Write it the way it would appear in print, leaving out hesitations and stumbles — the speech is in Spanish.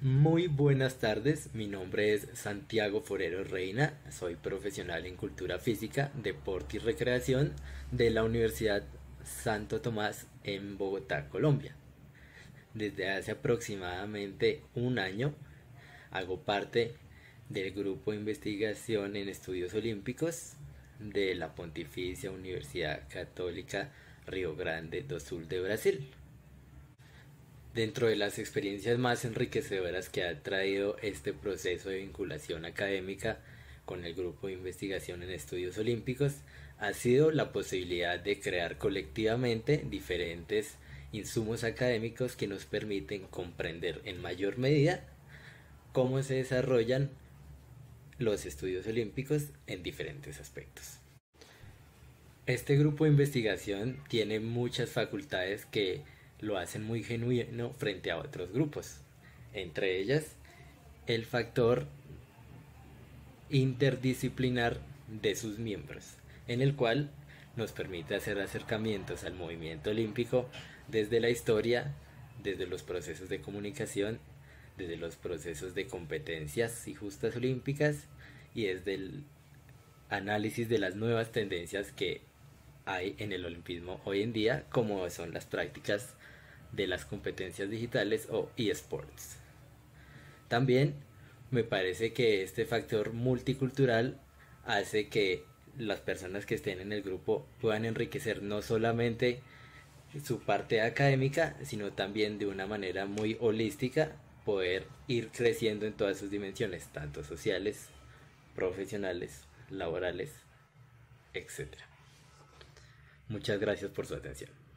Muy buenas tardes, mi nombre es Santiago Forero Reina, soy profesional en cultura física, deporte y recreación de la Universidad Santo Tomás en Bogotá, Colombia. Desde hace aproximadamente un año hago parte del grupo de investigación en estudios olímpicos de la Pontificia Universidad Católica Río Grande do Sul de Brasil. Dentro de las experiencias más enriquecedoras que ha traído este proceso de vinculación académica con el grupo de investigación en estudios olímpicos ha sido la posibilidad de crear colectivamente diferentes insumos académicos que nos permiten comprender en mayor medida cómo se desarrollan los estudios olímpicos en diferentes aspectos. Este grupo de investigación tiene muchas facultades que lo hacen muy genuino frente a otros grupos. Entre ellas, el factor interdisciplinar de sus miembros, en el cual nos permite hacer acercamientos al movimiento olímpico desde la historia, desde los procesos de comunicación, desde los procesos de competencias y justas olímpicas y desde el análisis de las nuevas tendencias que hay en el olimpismo hoy en día, como son las prácticas de las competencias digitales o eSports. También me parece que este factor multicultural hace que las personas que estén en el grupo puedan enriquecer no solamente su parte académica, sino también de una manera muy holística poder ir creciendo en todas sus dimensiones, tanto sociales, profesionales, laborales, etcétera. Muchas gracias por su atención.